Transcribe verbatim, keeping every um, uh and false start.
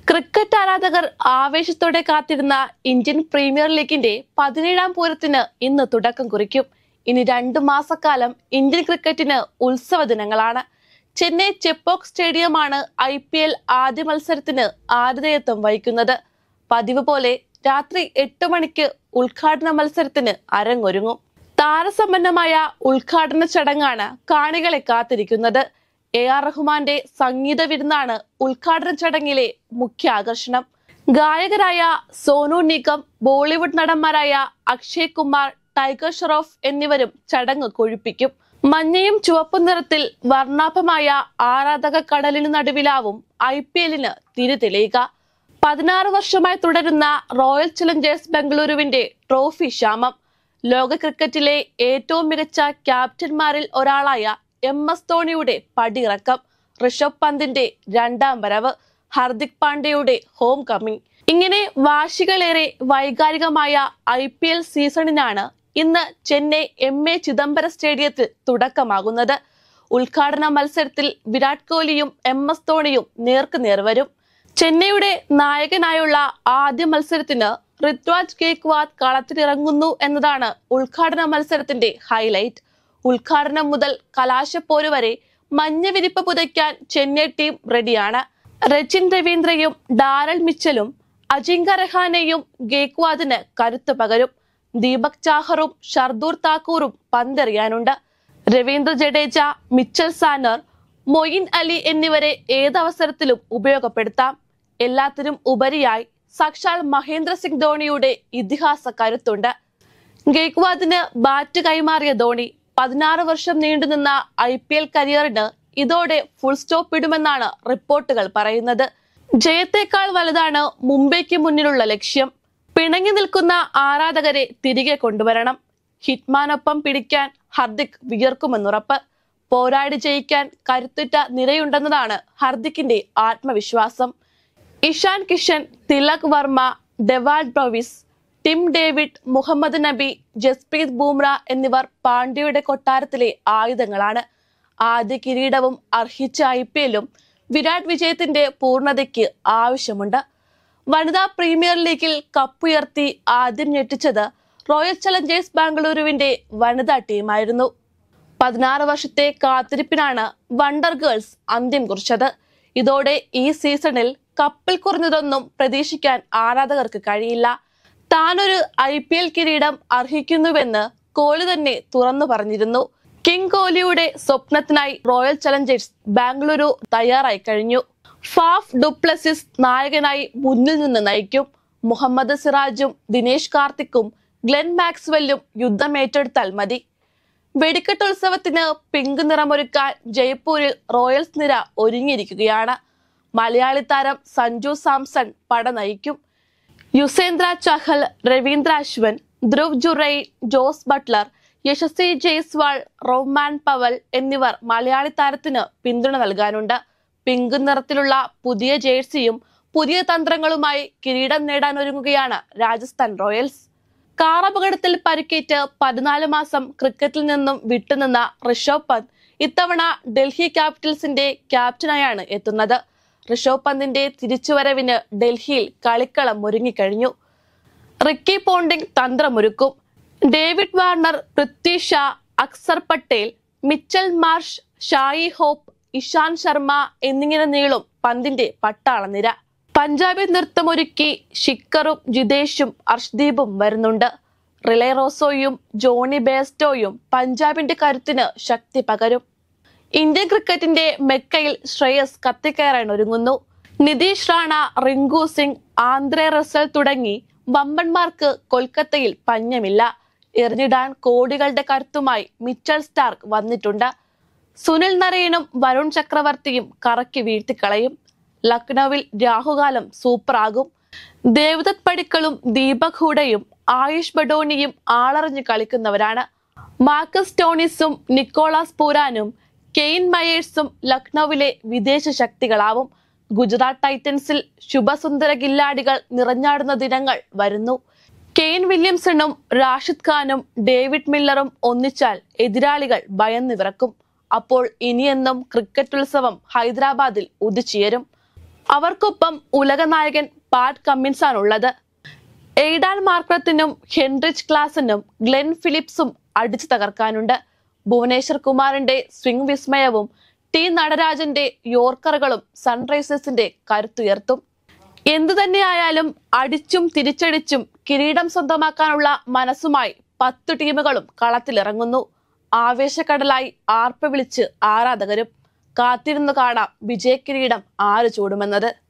Cricket ആരാധകർ ആവേശത്തോടെ കാത്തിരുന്ന ഇന്ത്യൻ പ്രീമിയർ ലീഗിന്റെ പതിനേഴാം പൂരത്തിന് ഇന്ന് തുടക്കം കുറിക്കും. ഇനി രണ്ടു മാസക്കാലം ഇന്ത്യൻ ക്രിക്കറ്റിന് ഉത്സവ ദിനങ്ങളാണ്. ചെന്നൈ ചെപ്പോക്ക് സ്റ്റേഡിയമാണ് ഐ പി എൽ ആദ്യ മത്സരത്തിന് ആതിഥേയത്വം വഹിക്കുന്നത്. പതിവ് പോലെ രാത്രി എട്ട് മണിക്ക് ഉദ്ഘാടന മത്സരത്തിന് അരങ്ങൊരുങ്ങും. താരസമ്പന്നമായ ഉദ്ഘാടന ചടങ്ങാണ് കാണികളെ കാത്തിരിക്കുന്നത്. എ ആർ റഹ്മാന്റെ സംഗീത വിരുന്നാണ് ഉദ്ഘാടന ചടങ്ങിലെ മുഖ്യ ആകർഷണം. ഗായകരായ സോനു നിഗം, ബോളിവുഡ് നടന്മാരായ അക്ഷയ് കുമാർ, ടൈഗർ ഷ്രോഫ് എന്നിവരും ചടങ്ങ് കൊഴുപ്പിക്കും. മഞ്ഞയും ചുവപ്പും നിറത്തിൽ വർണ്ണാഭമായ ആരാധക കടലിനു നടുവിലാവും ഐ പി എല്ലിന് തിരിതെളിയുക. പതിനാറ് വർഷമായി തുടരുന്ന റോയൽ ചലഞ്ചേഴ്സ് ബംഗളൂരുവിന്റെ ട്രോഫി ക്ഷാമം. ലോക ക്രിക്കറ്റിലെ ഏറ്റവും മികച്ച ക്യാപ്റ്റന്മാരിൽ ഒരാളായ എം എസ് ധോണിയുടെ പടിയിറക്കം, ഋഷഭ് പന്തിന്റെ രണ്ടാം വരവ്, ഹർദിക് പാണ്ഡ്യയുടെ ഹോം കമ്മിങ്, ഇങ്ങനെ വാശികളേറെ വൈകാരികമായ ഐ പി എൽ സീസണിനാണ് ഇന്ന് ചെന്നൈ എം എ ചിദംബരം സ്റ്റേഡിയത്തിൽ തുടക്കമാകുന്നത്. ഉദ്ഘാടന മത്സരത്തിൽ വിരാട് കോഹ്ലിയും എം എസ് ധോണിയും നേർക്കുനേർ വരും. ചെന്നൈയുടെ നായകനായുള്ള ആദ്യ മത്സരത്തിന് ഋത്വാജ് ഗേക്വാദ് കളത്തിലിറങ്ങുന്നു എന്നതാണ് ഉദ്ഘാടന മത്സരത്തിന്റെ ഹൈലൈറ്റ്. ഉദ്ഘാടനം മുതൽ കലാശപ്പോര് വരെ മഞ്ഞ വിരിപ്പ് പുതയ്ക്കാൻ ചെന്നൈ ടീം റെഡിയാണ്. രചിൻ രവീന്ദ്രയും ഡാരൽ മിച്ചലും അജിങ്ക്യ രഹാനെയും ഗേക്വാദിന് കരുത്ത് പകരും. ദീപക് ചാഹറും ഷർദൂർ താക്കൂറും പന്തെറിയാനുണ്ട്. രവീന്ദ്ര ജഡേജ, മിച്ചൽ സാനർ, മൊയിൻ അലി എന്നിവരെ ഏതവസരത്തിലും ഉപയോഗപ്പെടുത്താം. എല്ലാത്തിനും ഉപരിയായി സാക്ഷാൽ മഹേന്ദ്ര സിംഗ് ധോണിയുടെ ഇതിഹാസ കരുത്തുണ്ട്. ഗേക്വാദിന് ബാറ്റ് കൈമാറിയ ധോണി പതിനാറ് വർഷം നീണ്ടുനിന്ന ഐ പി എൽ കരിയറിന് ഇതോടെ ഫുൾ സ്റ്റോപ്പ് ഇടുമെന്നാണ് റിപ്പോർട്ടുകൾ പറയുന്നത്. ജയത്തേക്കാൾ വലുതാണ് മുംബൈക്ക് മുന്നിലുള്ള ലക്ഷ്യം. പിണങ്ങി നിൽക്കുന്ന ആരാധകരെ തിരികെ കൊണ്ടുവരണം. ഹിറ്റ്മാനൊപ്പം പിടിക്കാൻ ഹർദിക് വിയർക്കുമെന്നുറപ്പ്. പോരാടി ജയിക്കാൻ കരുത്തുറ്റ നിരയുണ്ടെന്നതാണ് ഹർദിക്കിന്റെ ആത്മവിശ്വാസം. Ishan Kishan, Tilak Varma, Dewald Brevis, Tim David, Mohammad Nabi, Jasprit Bumrah എന്നിവർ പാണ്ഡ്യയുടെ കൊട്ടാരത്തിലെ ആയുധങ്ങളാണ്. ആദ്യ കിരീടവും അർഹിച്ച ഐ പി എല്ലും വിരാട് വിജയത്തിന്റെ പൂർണ്ണതയ്ക്ക് ആവശ്യമുണ്ട്. വനിതാ പ്രീമിയർ ലീഗിൽ കപ്പുയർത്തി ആദ്യം ഞെട്ടിച്ചത് റോയൽ ചലഞ്ചേഴ്സ് ബാംഗ്ലൂരുവിന്റെ വനിതാ ടീമായിരുന്നു. പതിനാറ് വർഷത്തെ കാത്തിരിപ്പിനാണ് വണ്ടർ ഗേൾസ് അന്ത്യം കുറിച്ചത്. ഇതോടെ ഈ സീസണിൽ കപ്പിൽ കുറഞ്ഞതൊന്നും പ്രതീക്ഷിക്കാൻ ആരാധകർക്ക് കഴിയില്ല. താനൊരു ഐ പി എൽ കിരീടം അർഹിക്കുന്നുവെന്ന് കോഹ്ലി തന്നെ തുറന്നു പറഞ്ഞിരുന്നു. കിങ് കോഹ്ലിയുടെ സ്വപ്നത്തിനായി റോയൽ ചലഞ്ചേഴ്സ് ബാംഗ്ലൂരു തയ്യാറായി കഴിഞ്ഞു. ഫാഫ് ഡുപ്ലസിസ് നായകനായി മുന്നിൽ നിന്ന് നയിക്കും. മുഹമ്മദ് സിറാജും ദിനേശ് കാർത്തിക്കും ഗ്ലെൻ മാക്സ്വെല്ലും യുദ്ധമേറ്റെടുത്താൽ മതി. വെടിക്കെട്ടുത്സവത്തിന് പിങ്ക് നിറമൊരുക്കാൻ ജയ്പൂരിൽ റോയൽസ് നിര ഒരുങ്ങിയിരിക്കുകയാണ്. മലയാളി താരം സഞ്ജു സാംസൺ പട നയിക്കും. Yuzvendra Chahal, Ravindra Ashwin, Dhruv Jurel, Jos Buttler, Yashasvi Jaiswal, Rovman Powell എന്നിവർ മലയാളി താരത്തിന് പിന്തുണ നൽകാനുണ്ട്. പിങ്ക് നിറത്തിലുള്ള പുതിയ ജേഴ്സിയും പുതിയ തന്ത്രങ്ങളുമായി കിരീടം നേടാനൊരുങ്ങുകയാണ് രാജസ്ഥാൻ റോയൽസ്. കാർ അപകടത്തിൽ പരിക്കേറ്റ് പതിനാല് മാസം ക്രിക്കറ്റിൽ നിന്നും വിട്ടുനിന്ന ഋഷഭ് പന്ത് ഇത്തവണ ഡൽഹി ക്യാപിറ്റൽസിന്റെ ക്യാപ്റ്റനായാണ് എത്തുന്നത്. ഋഷഭ് പന്തിന്റെ തിരിച്ചുവരവിന് ഡൽഹിയിൽ കളിക്കളം ഒരുങ്ങിക്കഴിഞ്ഞു. റിക്കി പോണ്ടിംഗ് തന്ത്രമൊരുക്കും. David Warner, Prithvi Shaw, Axar Patel, Mitchell Marsh, Shai Hope, Ishant Sharma എന്നിങ്ങനെ നീളും പന്തിന്റെ പട്ടാള നിര. പഞ്ചാബി നൃത്തമൊരുക്കി ഷിക്കറും ജിതേഷും അർഷ്ദീപും വരുന്നുണ്ട്. റിലേ റോസോയും ജോണി ബേസ്റ്റോയും പഞ്ചാബിന്റെ കരുത്തിന് ശക്തി പകരും. ഇന്ത്യൻ ക്രിക്കറ്റിന്റെ മെക്കയിൽ ശ്രേയസ് കത്തിക്കയറാൻ ഒരുങ്ങുന്നു. നിതീഷ് റാണ, റിങ്കു സിംഗ്, ആന്ദ്രെ റസൽ തുടങ്ങി വമ്പന്മാർക്ക് കൊൽക്കത്തയിൽ പഞ്ഞമില്ല. എറിഞ്ഞിടാൻ കോടികളുടെ കരുത്തുമായി മിച്ചൽ സ്റ്റാർക്ക് വന്നിട്ടുണ്ട്. സുനിൽ നരയനും വരുൺ ചക്രവർത്തിയും കറക്കി വീഴ്ത്തിക്കളയും. ലക്നൌവിൽ രാഹുകാലം സൂപ്പറാകും. ദേവദത്ത് പടിക്കലും ദീപക് ഹൂഡയും ആയുഷ് ബഡോണിയും ആളറിഞ്ഞ് കളിക്കുന്നവരാണ്. മാർക്കസ് ടോണിസും നിക്കോളാസ് പൂരാനും കെയ്ൻ മയേഴ്സും ലക്നൌവിലെ വിദേശ ശക്തികളാവും. ഗുജറാത്ത് ടൈറ്റൻസിൽ ശുഭസുന്ദര ഗില്ലാടികൾ നിറഞ്ഞാടുന്ന ദിനങ്ങൾ വരുന്നു. കെയ്ൻ വില്യംസണും റാഷിദ് ഖാനും ഡേവിഡ് മില്ലറും ഒന്നിച്ചാൽ എതിരാളികൾ ഭയന്ന് വിറക്കും. അപ്പോൾ ഇനിയെന്നും ക്രിക്കറ്റ് ഉത്സവം ഹൈദരാബാദിൽ ഉദിച്ചുയരും. അവർക്കൊപ്പം ഉലക നായകൻ പാറ്റ് കമ്മിൻസ് ആണുള്ളത്. എയ്ഡാൻ മാർക്രത്തിനും ഹെൻറിച്ച് ക്ലാസനും ഗ്ലെൻ ഫിലിപ്സും അടിച്ചു തകർക്കാനുണ്ട്. ഭുവനേശ്വർ കുമാറിന്റെ സ്വിംഗ് വിസ്മയവും ടി നടരാജന്റെ യോർക്കറുകളും സൺറൈസേഴ്സിന്റെ കരുത്തുയർത്തും. എന്തു തന്നെയായാലും അടിച്ചും തിരിച്ചടിച്ചും കിരീടം സ്വന്തമാക്കാനുള്ള മനസ്സുമായി പത്തു ടീമുകളും കളത്തിലിറങ്ങുന്നു. ആവേശക്കടലായി ആർപ്പ് വിളിച്ച് ആരാധകരും. കാത്തിരുന്നു കാണാം വിജയക്കിരീടം ആര് ചൂടുമെന്നത്.